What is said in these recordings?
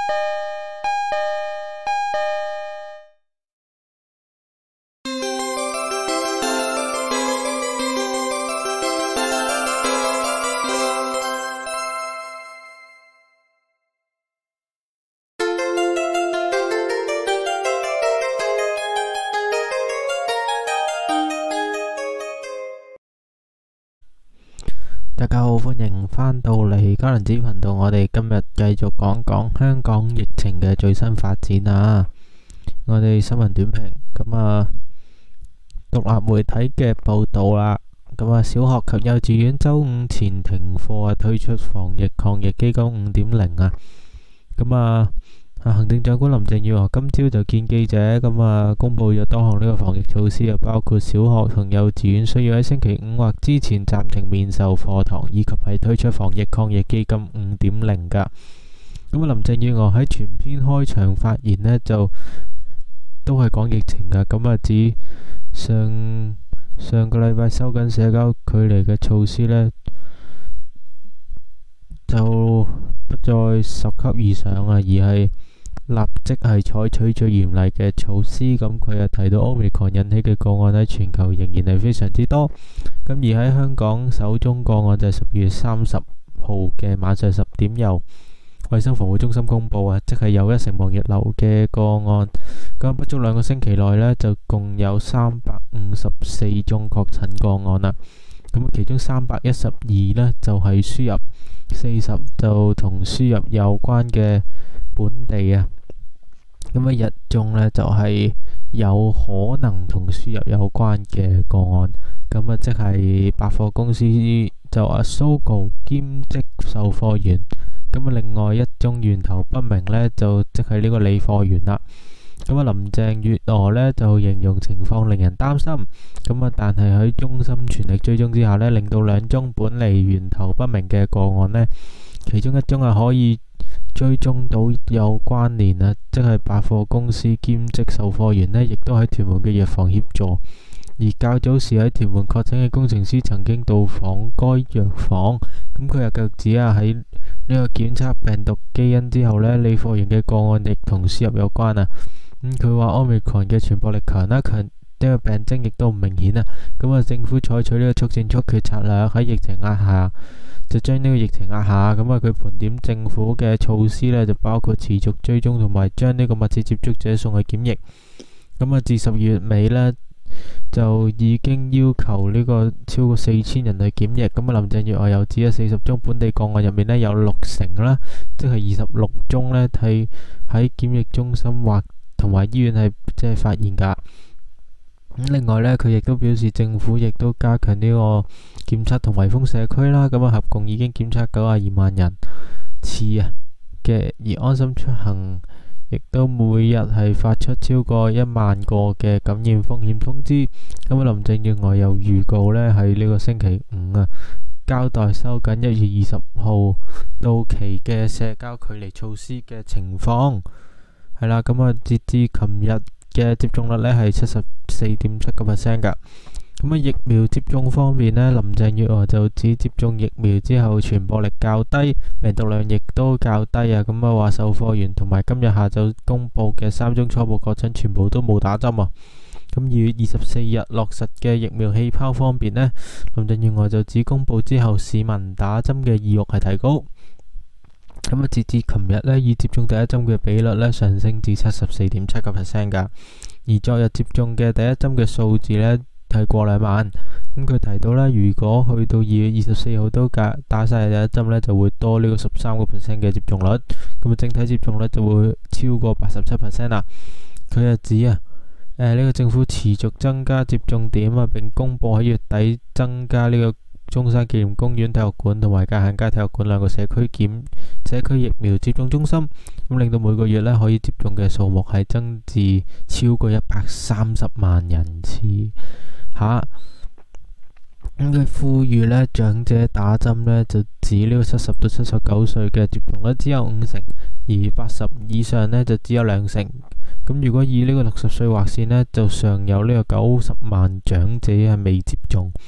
大家好，歡迎返到嚟嘉能子頻道。我哋今日繼續講講香港疫情嘅最新發展啊！我哋新聞短評咁獨立媒體嘅報道啦。小學及幼稚園周五前停課推出防疫抗疫基金 5.0 啊！行政長官林鄭月娥今朝就見記者，公布咗多項呢個防疫措施，包括小學同幼稚園需要喺星期五或之前暫停面授課堂，以及係推出防疫抗疫基金 5.0 噶。林鄭月娥喺全篇開場發言呢，就都係講疫情噶，指上個禮拜收緊社交距離嘅措施呢，就不再10級以上而係立即係採取最嚴厲嘅措施。佢又提到 Omicron 引起嘅個案喺全球仍然係非常之多。而喺香港首宗個案就係12月30號嘅晚上10點由衛生防護中心公布即係有一城望月樓嘅個案。不足2個星期內呢，就共有354宗確診個案啦。其中312呢，就係輸入，40就同輸入有關嘅本地日中呢，就係有可能同輸入有關嘅個案。即係百貨公司就Sogo 兼職售貨員。另外一宗源頭不明呢，就即係呢個理貨員啦。林鄭月娥呢，就形容情況令人擔心。但係喺中心全力追蹤之下呢，令到2宗本嚟源頭不明嘅個案呢，其中一宗可以追蹤到有關聯即係百貨公司兼職售貨員呢，亦都喺屯門嘅藥房協助。而較早時喺屯門確診嘅工程師曾經到訪該藥房，佢又腳趾喺呢個檢測病毒基因之後呢，理貨員嘅個案亦同輸入有關佢話 Omicron 嘅傳播力強呢個病徵亦都唔明顯政府採取呢個速戰速決策略，喺疫情壓下就將呢個疫情壓下。佢盤點政府嘅措施呢，就包括持續追蹤同埋將呢個密切接觸者送去檢疫。至12月尾呢，就已經要求呢個超過4000人去檢疫。林鄭月娥又指40宗本地個案入面呢，有60%啦，即係26宗呢，係喺檢疫中心或同埋醫院係即係發現噶。另外呢，佢亦都表示政府亦都加強呢個檢測同圍封社區啦。合共已經檢測92萬人次嘅，而安心出行亦都每日係發出超過1萬個嘅感染風險通知。林鄭月娥又預告呢，喺呢個星期五交代收緊1月20號到期嘅社交距離措施嘅情況。係啦，截至琴日嘅接種率呢係74.7% 噶。疫苗接種方面呢，林鄭月娥就指接種疫苗之後傳播力較低，病毒量亦都較低話售貨員同埋今日下晝公布嘅3宗初步確診全部都冇打針2月24日落實嘅疫苗氣泡方面呢，林鄭月娥就指公布之後市民打針嘅意欲係提高。截至琴日呢，已接種第一針嘅比率呢上升至74.7% 噶。而昨日接種嘅第一針嘅數字呢係過2萬。佢提到呢，如果去到2月24號都打晒第一針呢，就會多呢個13% 嘅接種率。整體接種率就會超過87% 啦。佢又指呢個政府持續增加接種點並公布喺月底增加呢個中山紀念公園體育館同埋界限街體育館2個社區疫苗接種中心，令到每個月呢可以接種嘅數目係增至超過130萬人次。佢呼籲呢長者打針呢，就指呢個70到79歲嘅接種率只有50%，而80以上呢就只有20%。如果以呢個60歲劃線呢，就尚有呢個90萬長者係未接種。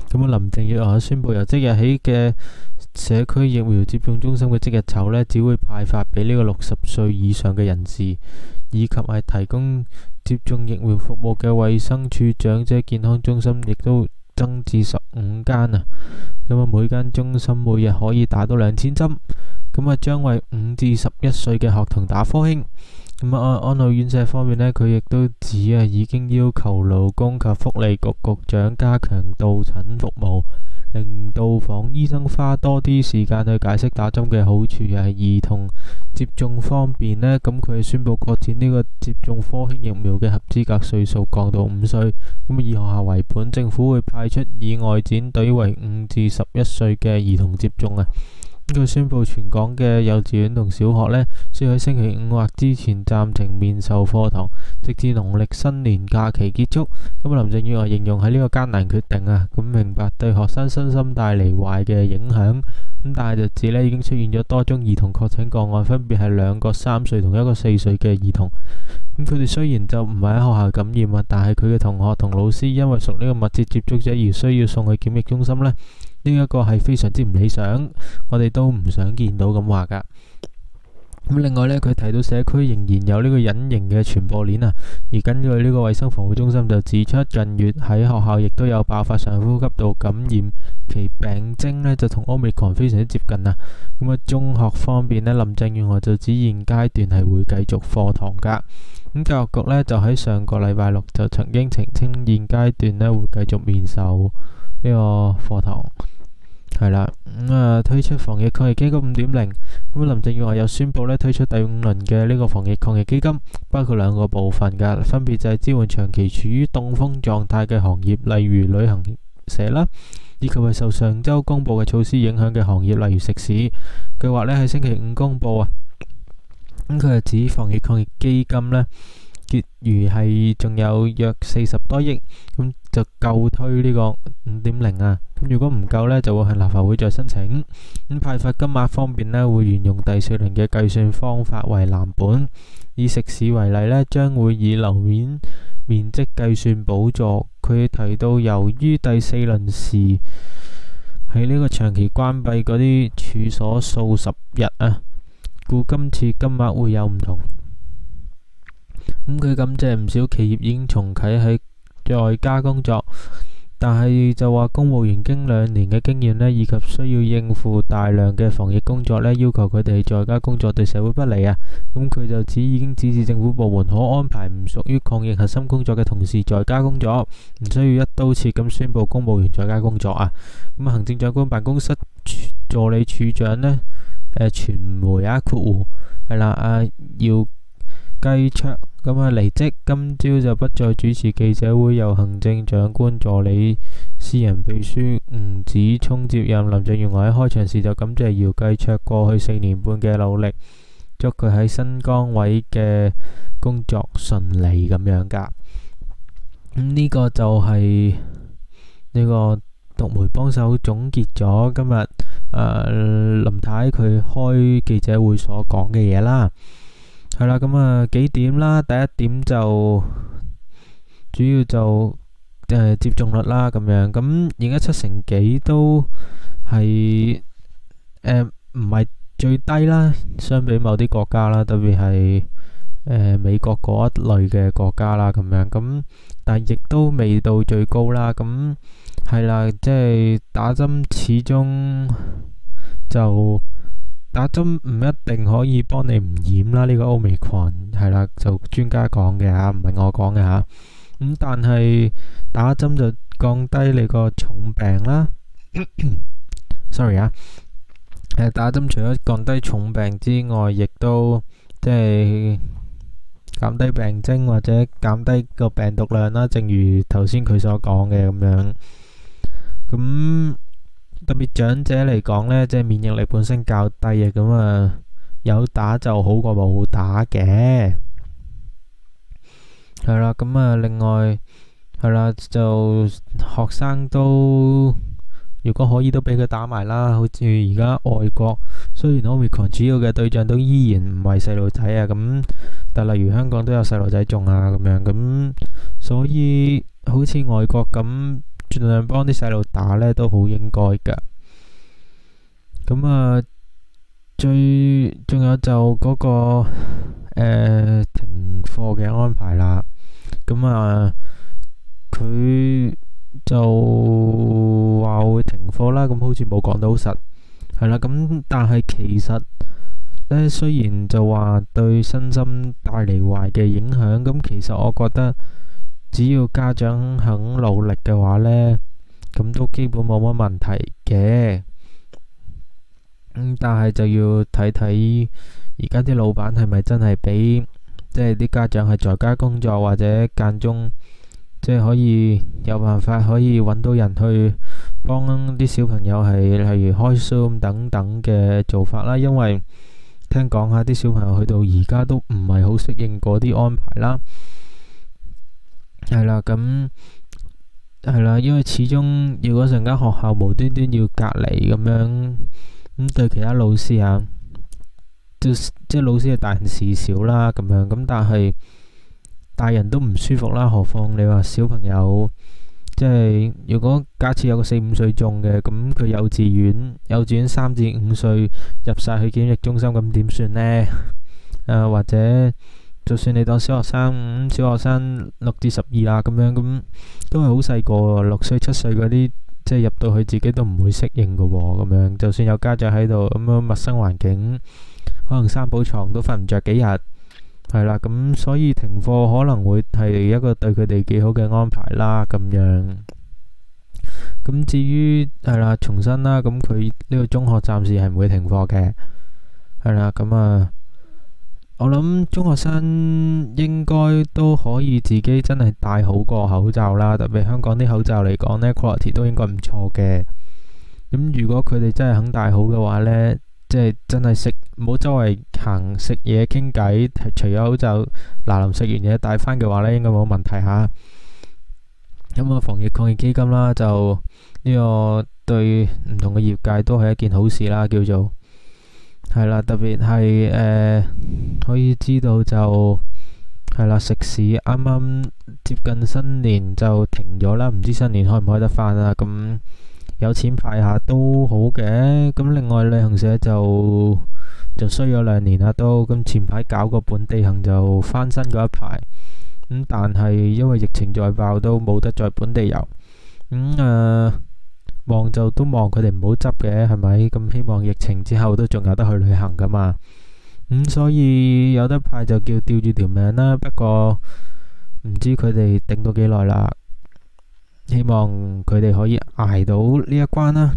咁啊，林鄭月娥宣布由即日起嘅社區疫苗接種中心嘅即日籌呢，只會派發俾呢個60歲以上嘅人士，以及係提供接種疫苗服務嘅衛生署長者健康中心，亦都增至15間啊。咁啊，每間中心每日可以打到2000針。咁啊，將為5至11歲嘅學童打科興。咁啊，安老院舍方面呢，佢亦都指啊，已經要求勞工及福利局局長加強到診服務，令到訪醫生花多啲時間去解釋打針嘅好處。係兒童接種方面呢，咁佢宣布擴展呢個接種科興疫苗嘅合資格歲數降到5歲。咁以學校為本，政府會派出以外展隊為5至11歲嘅兒童接種啊。佢宣布全港嘅幼稚園同小學呢，需要喺星期5或之前暫停面授課堂，直至農曆新年假期結束。咁林鄭月娥形容喺呢個艱難決定啊，咁明白對學生身心帶嚟壞嘅影響。咁但係就指呢，已經出現咗多宗兒童確診個案，分別係2個3歲同1個4歲嘅兒童。咁佢哋雖然就唔係喺學校感染啊，但係佢嘅同學同老師因為屬呢個密切接觸者而需要送去檢疫中心呢。呢一個係非常之唔理想，我哋都唔想見到咁話噶。咁另外呢，佢提到社區仍然有呢個隱形嘅傳播鏈啊。而根據呢個衛生防護中心就指出，近月喺學校亦都有爆發上呼吸道感染，其病徵呢就同 Omicron 非常之接近啊。咁啊，中學方面呢，林鄭月娥就指現階段係會繼續課堂噶。咁教育局呢，就喺上個禮拜6就曾經澄清，現階段呢會繼續面授呢個課堂。係啦，推出防疫抗疫基金5.0，咁林鄭月娥又宣布推出第5輪嘅呢個防疫抗疫基金，包括2個部分噶，分別就係支援長期處於凍封狀態嘅行業，例如旅行社啦，以及係受上周公布嘅措施影響嘅行業，例如食肆。計劃喺星期5公布啊。咁佢係指防疫抗疫基金呢，結餘係仲有約40多億，咁就夠推呢個5.0啊。咁如果唔夠呢，就會向立法會再申請。咁派發金額方面呢，會沿用第4輪嘅計算方法為藍本。以食肆為例呢，將會以樓面面積計算補助。佢提到，由於第4輪時喺呢個長期關閉嗰啲處所數十日啊，故今次金額會有唔同。咁佢感謝唔少企業已經重啟喺在家工作，但係就話公務員經2年嘅經驗呢，以及需要應付大量嘅防疫工作呢，要求佢哋在家工作對社會不利啊。咁佢就已經指示政府部門可安排唔屬於抗疫核心工作嘅同事在家工作，唔需要一刀切咁宣布公務員在家工作啊。咁行政長官辦公室助理處長呢，傳媒括弧係啦，要繼卓咁離職，今朝就不再主持記者會，由行政長官助理私人秘書吳子聰接任。林鄭月娥喺開場時就感謝姚繼卓過去4年半嘅努力，祝佢喺新崗位嘅工作順利咁樣噶。呢個就係呢個獨媒幫手總結咗今日林太佢開記者會所講嘅嘢啦。係啦，咁幾點啦？第一點就主要就接種率啦，咁樣咁而家70%幾都係唔係最低啦，相比某啲國家啦，特別係美國嗰一類嘅國家啦，咁樣咁，但係亦都未到最高啦。咁係啦，即係打針始終就。打針唔一定可以幫你唔染啦，呢個 Omicron 係啦，就專家講嘅吓，唔係我講嘅吓。咁但係打針就降低你個重病啦。sorry 啊，打針除咗降低重病之外，亦都即係減低病徵或者減低個病毒量啦。正如頭先佢所講嘅咁樣，咁。特別長者嚟講呢，即係免疫力本身較低嘅，咁有打就好過冇打嘅。係啦，咁另外係啦，就學生都如果可以都俾佢打埋啦。好似而家外國雖然 Omicron 主要嘅對象都依然唔係細路仔啊，咁但例如香港都有細路仔中啊咁樣，咁所以好似外國咁。 盡量幫啲細路打呢都好應該㗎。咁啊，仲有就嗰個停課嘅安排啦。咁啊，佢就話會停課啦，咁好似冇講到實，係啦。咁但係其實呢，雖然就話對身心帶嚟壞嘅影響，咁其實我覺得只要家長肯努力嘅話呢，咁都基本冇乜問題嘅。但係就要睇睇而家啲老闆係咪真係俾即係啲家長係在家工作，或者間中即係可以有辦法可以揾到人去幫啲小朋友係例如開 Zoom 等等嘅做法啦。因為聽講下啲小朋友去到而家都唔係好適應嗰啲安排啦。係啦，咁係啦，因為始終如果成間學校無端端要隔離咁樣，咁對其他老師啊，即係老師係大人事小啦咁樣，咁但係大人都唔舒服啦，何況你話小朋友，即係如果假設有個4、5歲中嘅，咁佢幼稚園3至5歲入晒去檢疫中心，咁點算呢？或者就算你當小學生6至12啦咁樣，咁都係好細個，6歲7歲嗰啲。即係入到去自己都唔會適應㗎喎，咁樣就算有家長喺度，咁樣陌生環境，可能3寶床都瞓唔着幾日，係啦，咁所以停課可能會係一個對佢哋幾好嘅安排啦，咁樣。咁至於係啦，重申啦，咁佢呢個中學暫時係唔會停課嘅，係啦，咁啊。我諗中學生應該都可以自己真係戴好個口罩啦，特別香港啲口罩嚟講呢 quality 都應該唔錯嘅。咁如果佢哋真係肯戴好嘅話呢，即係真係唔好周圍行食嘢傾偈，除咗口罩臨食完嘢戴翻嘅話呢，應該冇問題吓。咁啊，防疫抗疫基金啦，就呢個對唔同嘅業界都係一件好事啦，叫做。係啦，特別係可以知道就係啦，食肆啱啱接近新年就停咗啦，唔知新年開唔開得翻啦。咁有錢派下都好嘅。咁另外旅行社就衰咗2年啦都。咁前排搞個本地行就翻新嗰一排，咁但係因為疫情再爆都冇得再本地遊。望就都望佢哋唔好執嘅，係咪？咁希望疫情之後都仲有得去旅行噶嘛。所以有得派就叫吊住條命啦。不過唔知佢哋頂到幾耐啦。希望佢哋可以捱到呢一關啦。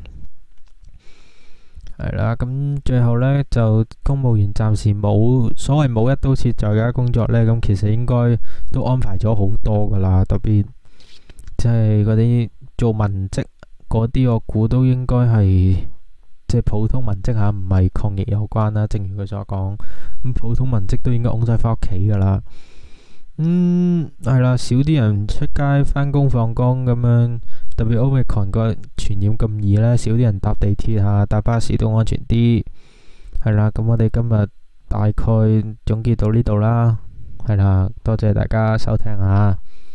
係啦，咁最後呢，就公務員暫時冇所謂冇一刀切在家工作呢。咁其實應該都安排咗好多噶啦，特別即係嗰啲做文職嗰啲，我估都應該係即係普通文職吓，唔係抗疫有關啦。正如佢所講，咁普通文職都應該拱晒翻屋企噶啦。係啦，少啲人出街返工放工咁樣，特別 Omicron 個傳染咁易呢，少啲人搭地鐵吓，搭巴士都安全啲。係啦，咁我哋今日大概總結到呢度啦。係啦，多謝大家收聽吓。